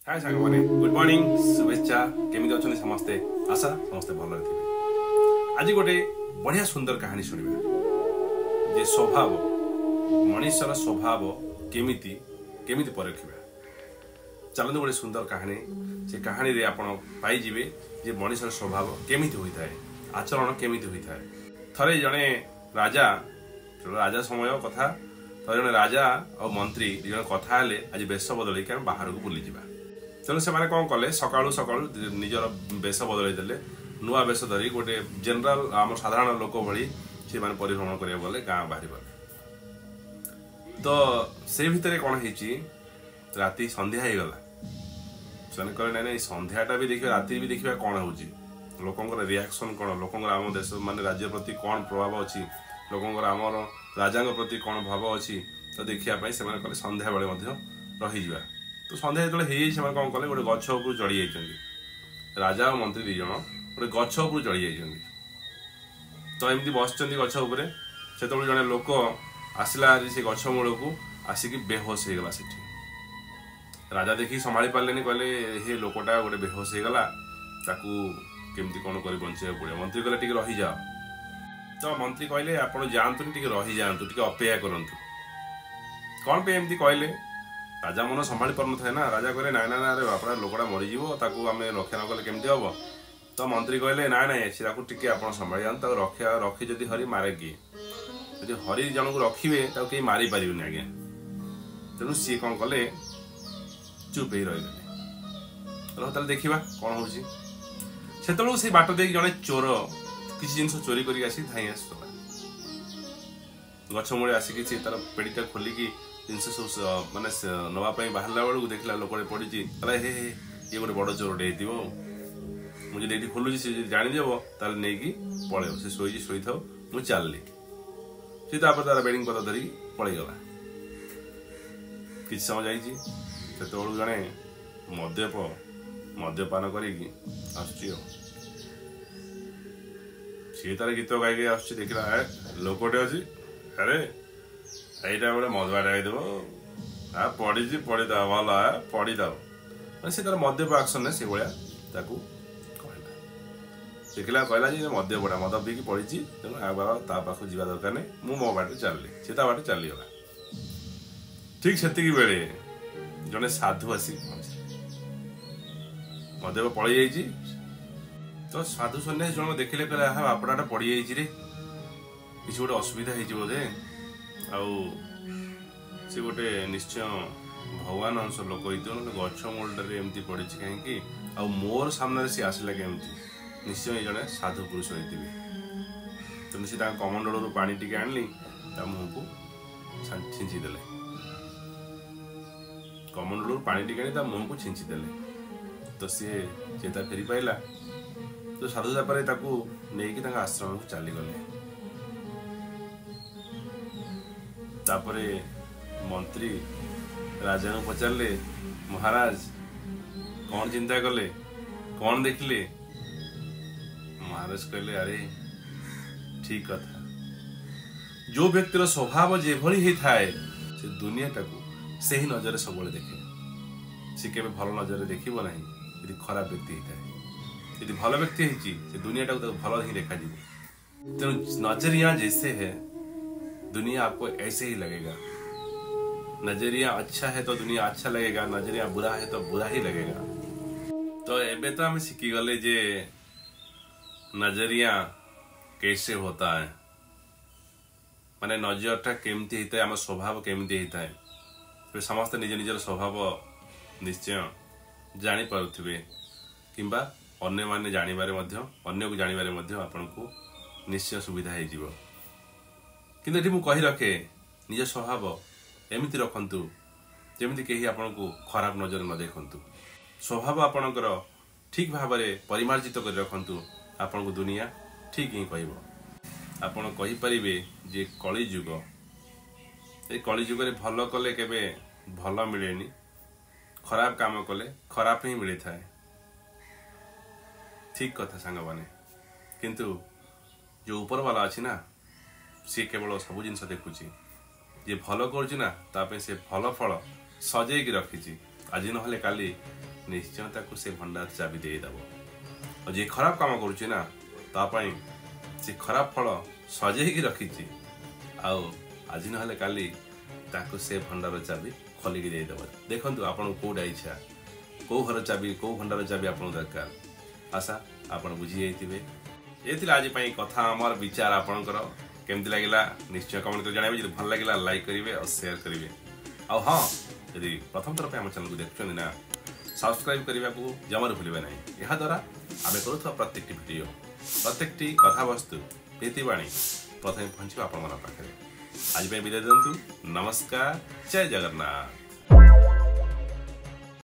हाय सांग माने good morning शुभेच्छा केमिति अछन समस्ते आशा समस्ते भल थे। आज गोटे बढ़िया सुंदर कहानी सुनिबा जे स्वभाव मनुष्यर स्वभाव केमिति केमिति परखिबा। चलते गोटे सुंदर कहानी से कहानी रे आपण पाई जिवे जे मनुष्यर स्वभाव केमिति होइथाय आचरण केमिति होइथाय। थरे जने राजा राजा समय कथा थरे जने राजा और मंत्री जने कथा हेले आज वेश बदल के बाहर को बुली जिबा। तेणु से कौन कले सकालू सकालू निजर बेश बदल नुआ बेश धरी गोटे जनरल आम साधारण लोक भली से परिभ्रमण करा गले गाँ बाहर गले। तो से भितर कौन है राति संध्या हो गला से कहले ना संध्याटा भी देखिए राति भी देखिए कौन हो लोकंर रिएक्शन कौन लोकंर आम देश मान राज्य प्रति कौन प्रभाव अच्छी लोकंर आमर राजा प्रति कौन भाव अच्छी तो देखापी से कहले संध्या बेले रही तो संध्या जो कौन कले गोटे गछ उपर चढ़ी जाइए राजा और मंत्री दी जन गोटे गछ उपर चढ़ी जाइए। तो एमती बस गछ उपर से जड़े लोक आसला से गछ मूल को आसिक बेहोश हो गला। राजा देखी संभाली पारे कहले हे लोकटा गोटे बेहोश हो गला केमती कौन कर बचे पड़े। मंत्री कहले टिके रही जाओ। तो मंत्री कहले आप जातु टे रही जातु टे अपेक्षा करूँ कौन पे एमती कहले। राजा मन संभाली पार न था ना राजा कहले ना ना अरे बापड़ा लोकटा मरीज आम रक्षा न कले केमती हम। तो मंत्री कहले ना ना सी टे आप संभाली जातु रक्षा रखी जदि हरी मारे किए जब हरी जन को रखिए कहीं मारी पारे आज्ञा। तेणु सी कौन कले चुप ही रही देखा कौन हो से बाट दे जड़े चोर किसी जिन चोरी कर धाई आस गछ मूले आसिक तार पेड़ीटा खोलिकी जिनस सब मानने नापी बाहर बेलू देखला लोक पड़ी हे हे ये गोटे बड़ चोरटे हो मुझे ये खोलुची सी जानीदेव ताल नहीं पलैब से शोई था मुझे चलली सी तार बेडिंग पता धरिकी पलैगला। कि समय जाइए जड़े मद्यप मद्यपान कर सी तार गीत गाई आस देखला लोकटे अच्छी अरे यहीटा गोटे मदुआ देव आ पड़ी पड़ी दो भल पड़ी दो से तार मद्यप आक्शन से भाया कहला देखला कहला मद्यपटा मद पीकी पड़ी तेणु आ बाबा ता पाख जा दरकार नहीं मु मो बाटे चलली सी बाटे चलीगला। ठीक से बेले जड़े साधु आसी मद्यप पड़ जा तो साधु सन्यासी जन देखिले कहले हाँ बापड़ाटा पड़ जा किसी गोटे असुविधा हो बोधे से गोटे निश्चय भगवान अंश लोक गछ मूलटे एमती पड़ी कहीं मोर सामने सी आसला केमती निश्चय जड़े साधु पुरुष होते। तेणु सी कमंडल पा टे आनी मुह को छिंचीदे कमंडल पा टे आनी मुह को छिंचीदे तो सी चेता फेरी पाइला। तो साधु जापारे नहीं आश्रम को चलीगले। तापरे मंत्री राजा को पचारे महाराज कौन चिंता कले कौन देखले। महाराज कहले अरे ठीक कथा जो व्यक्तिर स्वभाव जे भली होता है से दुनियाटा को से ही नजर सब देखे सी के भल नजर देखिब ना यदि खराब व्यक्ति होता है यदि भल व्यक्ति से दुनियाटा को भल ही देखा। तेणु नजरिया जैसे है दुनिया आपको ऐसे ही लगेगा। नजरिया अच्छा है तो दुनिया अच्छा लगेगा नजरिया बुरा है तो बुरा ही लगेगा। तो एबे तो हम सीखी गले जे नजरिया कैसे होता है माने नजरटा केमती होता है आम स्वभाव केमती होता है तो समस्त निज निजर स्वभाव निश्चय जानी पारुथिबे किंबा अन्य माने जानिबारे मध्य अन्य को जानिबारे मध्य आपनको निश्चय सुविधा हो जिवो। किंतु ये कही रखे निज स्वभाव एमती रखंतु जमीती कहीं आपन को खराब नजर न देखंतु स्वभाव आपणकर ठीक भाव में परिमार्जित कर रखंतु आपन को दुनिया ठीक ही कहब। आपन कहि परिबे जे कली जुग ए कली जुग रे भल कले केबे भल मिलेनी खराब काम कले खराब ही मिले थाए। ठीक कथा सांग माने किंतु जो ऊपर वाला अच्छी ना सी केवल सब जिन देखुची जे भल कर से भल फल सजेक रखी आज ना काली निश्चय ताको से भंडार चाबी देदेव और जे खराब काम करुचे ना तापाई से खराब फल सजेकी रखी आज ना काली ताको से भंडार चाबी खोलिकी देदेव। देखु आपन कौटा इच्छा कौ घर चाबी कौ भंडार चाबी आपन दरकार आशा आपन बुझी जाइए। ये आज कथा आमर विचार आपणकर केमती लगे निश्चय कमेंट कर जानवे। जो भल लगे लाइक करेंगे और शेयर करेंगे। आ हाँ यदि प्रथम थर आम चैनल को देखुं ना सब्सक्राइब करने को जमार भूलें ना। यह द्वारा आम करुवा प्रत्येक वीडियो प्रत्येक कथावस्तु प्रीतिवाणी प्रथम पहुँचे आपण पाखे। आज विदाय दिंतु। नमस्कार। जय जगन्नाथ।